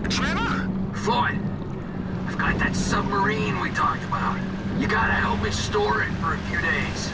Trevor? Floyd, I've got that submarine we talked about. You gotta help me store it for a few days.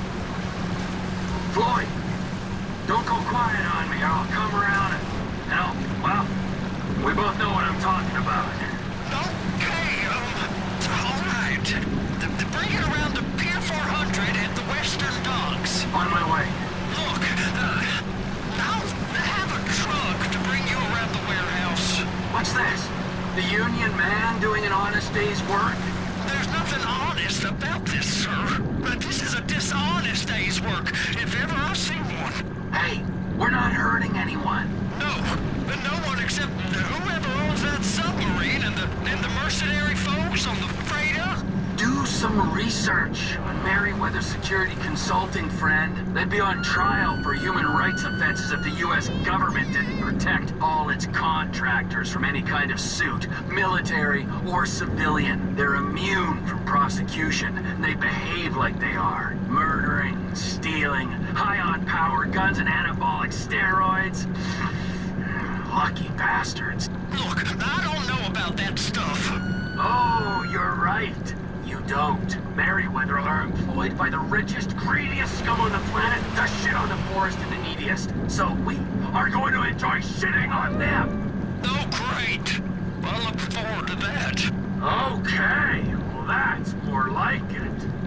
Floyd, don't go quiet on me or I'll come around and well, we both know what I'm talking about. Okay, all right. Bring it around to Pier 400 at the Western Docks. On my way. Look, I'll have a truck to bring you around the warehouse. What's this? The union man doing an honest day's work? There's nothing honest about this, sir. But this is a dishonest day's work, if ever I've seen one. Hey, we're not hurting anyone. No, but no one except whoever owns that submarine and the mercenary folks on the freighter. Do some research on Merryweather Security Consulting, friend. They'd be on trial for human rights offenses if the U.S. government didn't protect all its contractors from any kind of suit, military or civilian. They're immune from prosecution, and they behave like they are. Murdering, stealing, high on power, guns and anabolic steroids. Lucky bastards. Look, I don't know about that stuff. Oh, you're right. You don't. Merryweather are employed by the richest, greediest scum on the planet to shit on the poorest and the neediest. So we are going to enjoy shitting on them. Oh, great. I look forward to that. Okay, well that's more like it.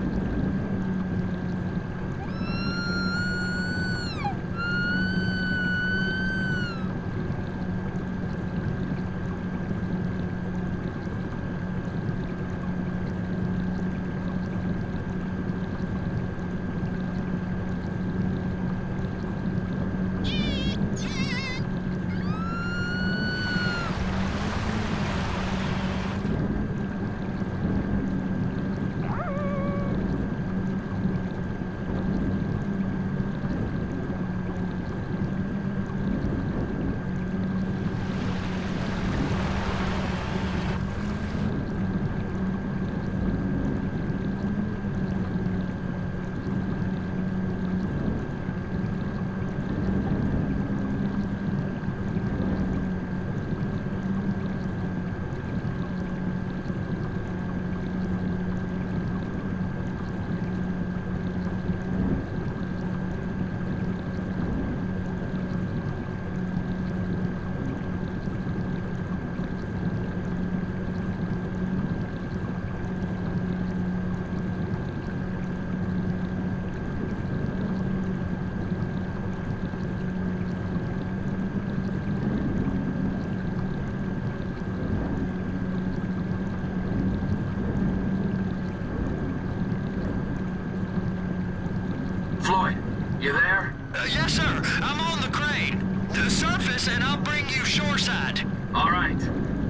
Floyd, you there? Yes, sir. I'm on the crane. Surface and I'll bring you shoreside. All right.